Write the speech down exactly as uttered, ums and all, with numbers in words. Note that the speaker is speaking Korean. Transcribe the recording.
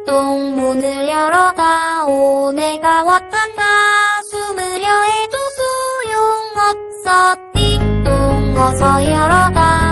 띵동 문을 열어다오. 내가 왔단다. 숨으려 해도 소용없어. 띵동 어서 열어다오.